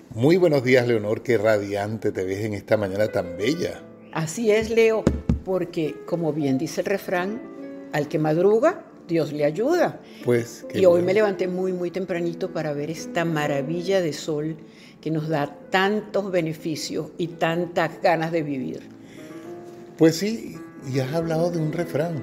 Muy buenos días, Leonor, qué radiante te ves en esta mañana tan bella. Así es, Leo, porque como bien dice el refrán, al que madruga, Dios le ayuda. Pues, qué Y hoy bueno. me levanté muy tempranito para ver esta maravilla de sol que nos da tantos beneficios y tantas ganas de vivir. Pues sí, y has hablado de un refrán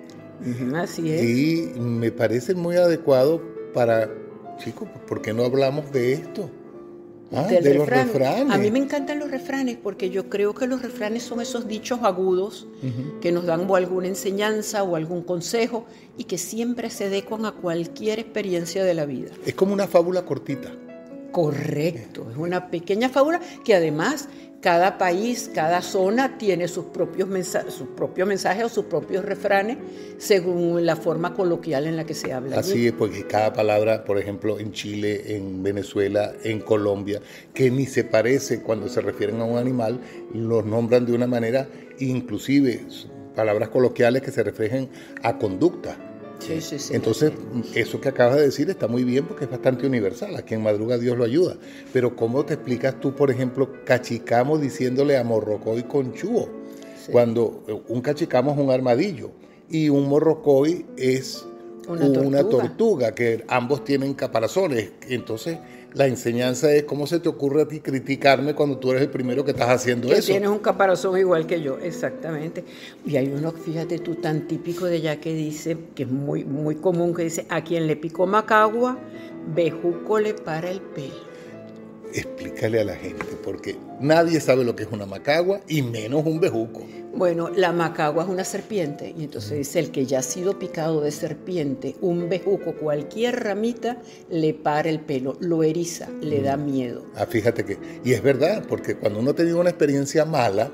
Así es. y me parece muy adecuado para, chicos, ¿por qué no hablamos de esto? Del De los refrán. refranes. A mí me encantan los refranes porque yo creo que los refranes son esos dichos agudos que nos dan o alguna enseñanza o algún consejo y que siempre se adecuan a cualquier experiencia de la vida. Es como una fábula cortita. Correcto, es una pequeña fábula que además cada país, cada zona tiene sus propios mensajes o sus propios refranes según la forma coloquial en la que se habla allí. Así es, porque cada palabra, por ejemplo, en Chile, en Venezuela, en Colombia, que ni se parece cuando se refieren a un animal, los nombran de una manera, inclusive palabras coloquiales que se refieren a conducta. Sí. Entonces, eso que acabas de decir está muy bien porque es bastante universal. A quien madruga Dios lo ayuda. Pero ¿cómo te explicas tú, por ejemplo, cachicamo diciéndole a morrocoy conchudo? Sí. Cuando un cachicamo es un armadillo y un morrocoy es una tortuga, que ambos tienen caparazones. Entonces, la enseñanza es cómo se te ocurre a ti criticarme cuando tú eres el primero que estás haciendo Que eso. tienes un caparazón igual que yo, exactamente. Y hay uno, fíjate tú, tan típico de allá que dice, que es muy común, que dice, a quien le picó macagua, bejuco le para el pelo. Explícale a la gente, porque nadie sabe lo que es una macagua y menos un bejuco. Bueno, la macagua es una serpiente y entonces dice el que ya ha sido picado de serpiente, un bejuco, cualquier ramita le para el pelo, lo eriza, le da miedo. Fíjate que, y es verdad, porque cuando uno ha tenido una experiencia mala,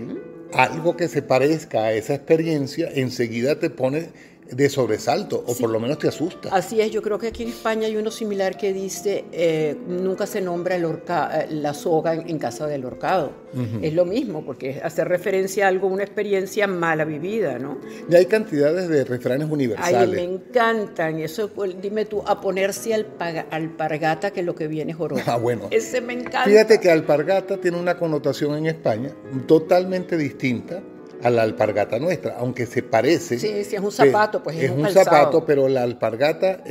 algo que se parezca a esa experiencia enseguida te pone de sobresalto, o Sí. por lo menos te asusta. Así es, yo creo que aquí en España hay uno similar que dice, nunca se nombra la soga en casa del horcado. Es lo mismo, porque hace referencia a algo, una experiencia mala vivida, ¿no? Y hay cantidades de refranes Ay, universales. me encantan. Eso, pues, dime tú, a ponerse alpargata que lo que viene es joroba. Bueno. Ese me encanta. Fíjate que alpargata tiene una connotación en España totalmente distinta a la alpargata nuestra, aunque se parece. Sí, es un zapato, pues es un calzado. zapato, pero la alpargata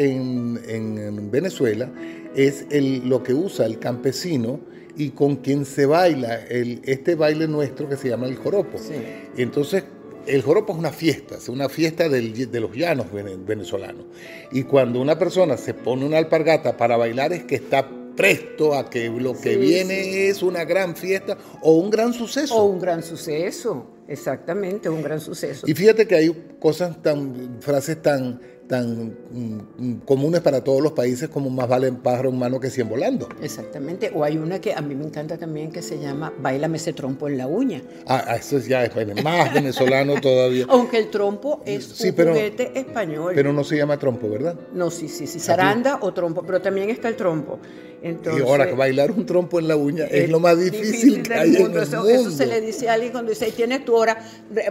en Venezuela es lo que usa el campesino y con quien se baila este baile nuestro que se llama el joropo. Sí. Entonces, el joropo es una fiesta de los llanos venezolanos. Y cuando una persona se pone una alpargata para bailar es que está presto a que lo que viene es una gran fiesta o un gran suceso. O un gran suceso, exactamente, un gran suceso. Y fíjate que hay frases tan comunes para todos los países como más vale un pájaro en mano que 100 volando. Exactamente, o hay una que a mí me encanta también que se llama Báilame ese trompo en la uña. Eso ya es más venezolano todavía. Aunque el trompo es un juguete español. Pero no se llama trompo, ¿verdad? No, sí, zaranda o trompo, pero también está el trompo. Entonces, y ahora, bailar un trompo en la uña es lo más difícil que hay en el mundo. Eso se le dice a alguien cuando dice, tienes tu hora,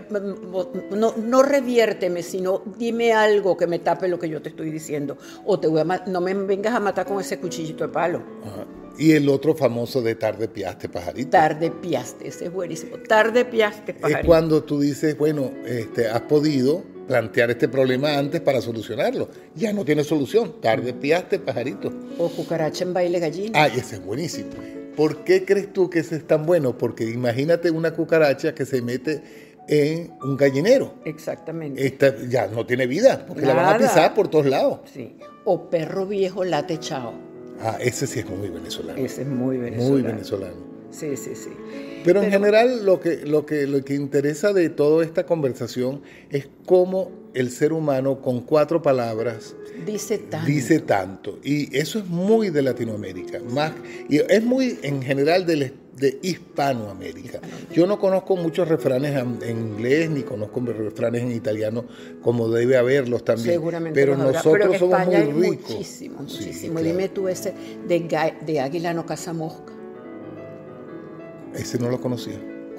no reviérteme, sino dime algo que me tape lo que yo te estoy diciendo. O no me vengas a matar con ese cuchillito de palo. Ajá. Y el otro famoso de tarde piaste, pajarito. Tarde piaste, ese es buenísimo. Tarde piaste, pajarito. Es cuando tú dices, bueno, has podido plantear este problema antes para solucionarlo. Ya no tiene solución. Tarde piaste, pajarito. O cucaracha en baile gallina. Ese es buenísimo. ¿Por qué crees tú que ese es tan bueno? Porque imagínate una cucaracha que se mete en un gallinero. Exactamente. Esta ya no tiene vida, porque la van a pisar por todos lados. Sí. O perro viejo late chao. Ese sí es muy venezolano. Ese es muy venezolano. Muy venezolano. Sí. Pero en general lo que interesa de toda esta conversación es cómo el ser humano con 4 palabras dice tanto. Y eso es muy de Latinoamérica. Y es muy en general de Hispanoamérica. Yo no conozco muchos refranes en inglés ni conozco refranes en italiano como debe haberlos también. Seguramente pero nosotros somos muy hay ricos. Muchísimo. Sí, claro. Dime tú ese de águila no caza mosca. Ese no lo conocía.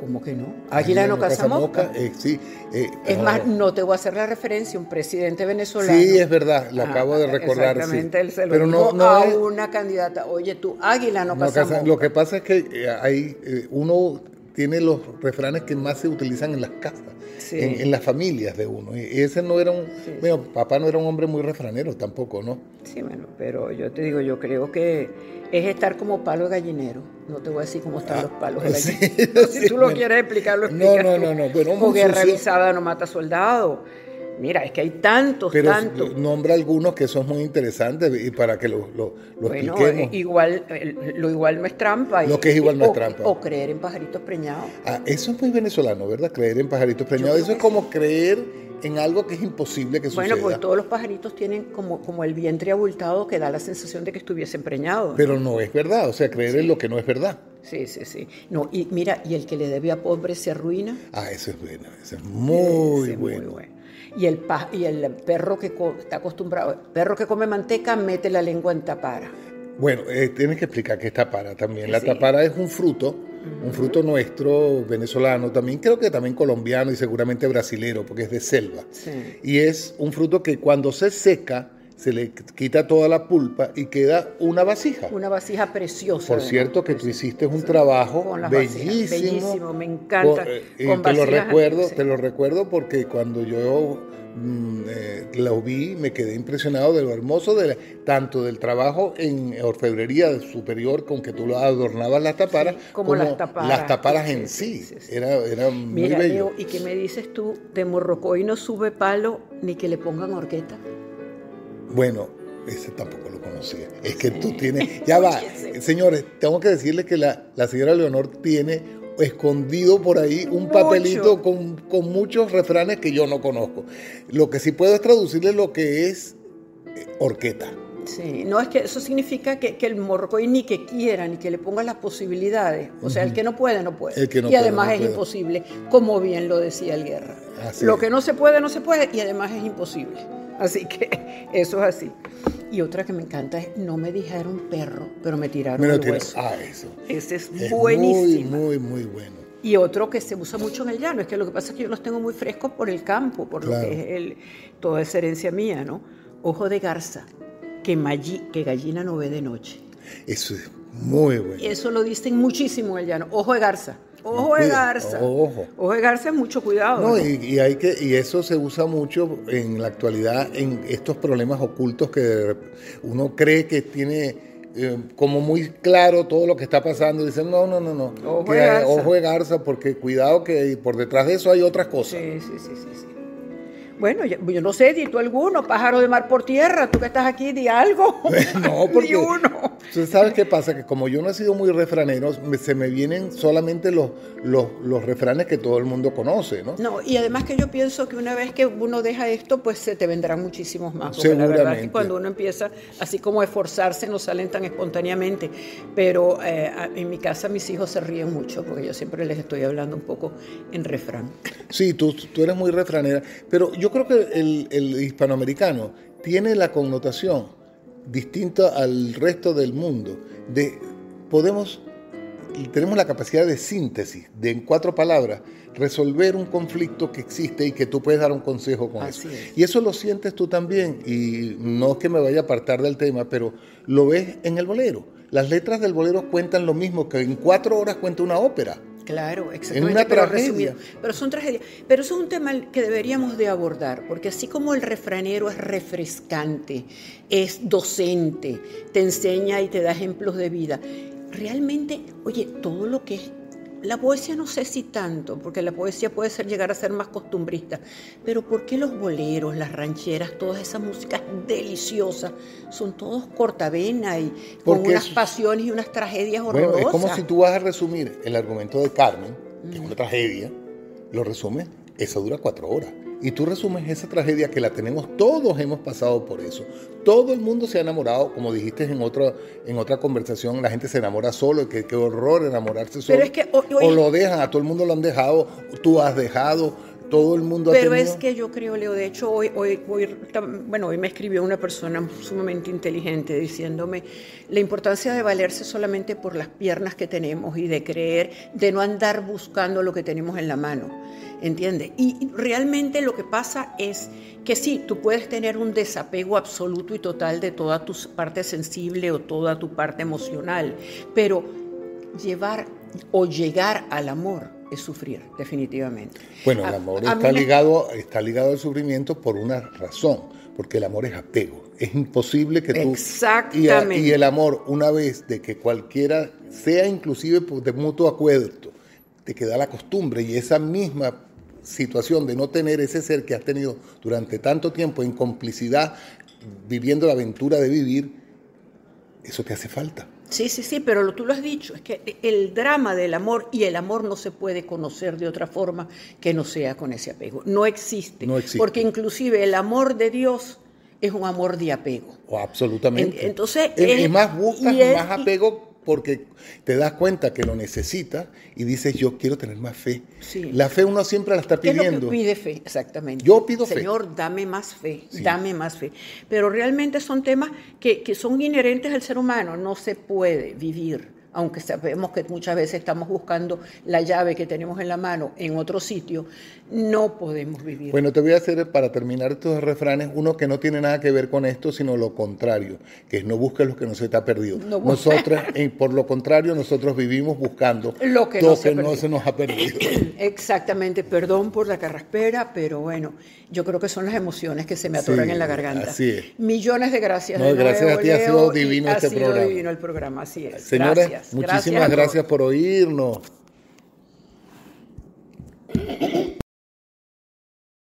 ¿Cómo que no? Águila no caza mosca. Sí. Es más, no te voy a hacer la referencia, un presidente venezolano. Sí, es verdad, lo acabo de recordar. Exactamente, sí. Él se lo Pero dijo no a es, una candidata. Oye, tú, águila no caza mosca. Lo que pasa es que hay uno tiene los refranes que más se utilizan en las casas, sí. en las familias de uno. Y ese no era bueno, papá no era un hombre muy refranero tampoco, ¿no? Sí, bueno, pero yo te digo, yo creo que es estar como palo de gallinero. No te voy a decir cómo están los palos de gallinero. Si tú lo quieres explicarlo, explícalo. No. Bueno, o guerra avisada no mata soldado. Mira, es que hay tantos. Nombra algunos que son muy interesantes y para que lo expliquemos. Lo igual no es trampa. Lo que es igual no es trampa. O creer en pajaritos preñados. Eso es muy venezolano, ¿verdad? Creer en pajaritos preñados. Eso es como creer en algo que es imposible que suceda. Bueno, pues todos los pajaritos tienen como el vientre abultado que da la sensación de que estuviesen preñados. Pero no es verdad, o sea, creer en lo que no es verdad. Sí. No, y mira, y el que le debe a pobre se arruina. Eso es bueno, eso es muy bueno. Muy bueno. Y el perro que está acostumbrado, el perro que come manteca mete la lengua en tapara. Bueno, tienes que explicar qué es tapara también. La tapara es un fruto nuestro, venezolano, también creo que también colombiano y seguramente brasilero, porque es de selva. Sí. Y es un fruto que cuando se seca, se le quita toda la pulpa y queda una vasija. Una vasija preciosa. Por cierto que tú hiciste un trabajo bellísimo. Me encanta. Te lo recuerdo porque cuando yo lo vi, me quedé impresionado de lo hermoso, tanto del trabajo en orfebrería superior con que tú lo adornabas las taparas, como las taparas en sí. Era muy bello. Leo, ¿y qué me dices tú? De Morrocoy no sube palo ni que le pongan horqueta. Bueno, ese tampoco lo conocía. Es que tú tienes... Ya va, señores, tengo que decirles que la señora Leonor tiene escondido por ahí un papelito con muchos refranes que yo no conozco. Lo que sí puedo es traducirle lo que es horqueta. Sí, no, es que eso significa que el morrocoy ni que quiera, ni que le ponga las posibilidades. O sea, el que no puede, no puede. Y además es imposible, como bien lo decía el Guerra. Lo que no se puede, no se puede, y además es imposible. Así que eso es así. Y otra que me encanta es, no me dijeron perro, pero me tiraron el hueso. Eso. Ese es buenísimo. Muy bueno. Y otro que se usa mucho en el llano, es que lo que pasa es que yo los tengo muy frescos por el campo, por lo que es toda esa herencia mía, ¿no? Ojo de garza, que gallina no ve de noche. Eso es muy bueno. Eso lo dicen muchísimo en el llano, ojo de garza. Ojo de garza. Ojo de garza es mucho cuidado. No, y eso se usa mucho en la actualidad en estos problemas ocultos que uno cree que tiene como muy claro todo lo que está pasando. Dicen, no. Ojo de garza, porque cuidado que por detrás de eso hay otras cosas. Sí. Bueno, yo no sé, di tú alguno, pájaro de mar por tierra, tú que estás aquí, di algo. No, porque di uno. ¿Tú sabes qué pasa? Que como yo no he sido muy refranero, se me vienen solamente los refranes que todo el mundo conoce, ¿no? No, y además que yo pienso que una vez que uno deja esto, pues se te vendrán muchísimos más. Porque seguramente. La verdad es que cuando uno empieza así como a esforzarse, no salen tan espontáneamente. Pero en mi casa mis hijos se ríen mucho, porque yo siempre les estoy hablando un poco en refrán. Sí, tú eres muy refranera, pero yo creo que el hispanoamericano tiene la connotación distinta al resto del mundo. Tenemos la capacidad de síntesis, de en 4 palabras resolver un conflicto que existe y que tú puedes dar un consejo con eso. Y eso lo sientes tú también, y no es que me vaya a apartar del tema, pero lo ves en el bolero. Las letras del bolero cuentan lo mismo que en 4 horas cuenta una ópera. Claro, exactamente. En una tragedia. Pero son tragedias. Pero eso es un tema que deberíamos de abordar, porque así como el refranero es refrescante, es docente, te enseña y te da ejemplos de vida, realmente, oye, todo lo que es la poesía no sé si tanto, porque la poesía puede llegar a ser más costumbrista, pero ¿por qué los boleros, las rancheras, todas esas músicas deliciosas, son todos cortavena y con unas pasiones y unas tragedias horrorosas? Bueno, es como si tú vas a resumir el argumento de Carmen, que es una tragedia, lo resumes, eso dura 4 horas. Y tú resumes esa tragedia que la tenemos, todos hemos pasado por eso. Todo el mundo se ha enamorado, como dijiste en otra conversación, la gente se enamora solo, qué horror enamorarse solo. Pero es que, o lo dejan, a todo el mundo lo han dejado, tú has dejado, todo el mundo Pero ha tenido. es que yo creo, Leo, de hecho hoy me escribió una persona sumamente inteligente diciéndome la importancia de valerse solamente por las piernas que tenemos y de creer, de no andar buscando lo que tenemos en la mano, ¿entiendes? Y realmente lo que pasa es que sí, tú puedes tener un desapego absoluto y total de toda tu parte sensible o toda tu parte emocional, pero llegar al amor es sufrir, definitivamente. Bueno, el amor está ligado al sufrimiento por una razón, porque el amor es apego. Es imposible que tú... Exactamente. Y el amor, una vez de que cualquiera, sea inclusive de mutuo acuerdo, te queda la costumbre y esa misma situación de no tener ese ser que has tenido durante tanto tiempo en complicidad, viviendo la aventura de vivir, eso te hace falta. Sí, pero tú lo has dicho, es que el drama del amor y el amor no se puede conocer de otra forma que no sea con ese apego. No existe. Porque inclusive el amor de Dios es un amor de apego. Absolutamente. Entonces, es más, buscas más apego porque te das cuenta que lo necesitas y dices, yo quiero tener más fe. Sí. La fe uno siempre la está pidiendo. ¿Qué es lo que pide fe? Exactamente. Yo pido fe. Señor, dame más fe, dame más fe. Pero realmente son temas que son inherentes al ser humano. No se puede vivir, aunque sabemos que muchas veces estamos buscando la llave que tenemos en la mano en otro sitio, no podemos vivir. Bueno, te voy a hacer, para terminar estos refranes, uno que no tiene nada que ver con esto, sino lo contrario, que es no busques lo que no se te ha perdido. Nosotras, por lo contrario, nosotros vivimos buscando lo que no se nos ha perdido. Exactamente, perdón por la carraspera, pero bueno, yo creo que son las emociones que se me atoran en la garganta. Así es. Millones de gracias. No, gracias a ti, ha sido divino este programa. Ha sido divino el programa, así es. Señores, muchísimas gracias por oírnos.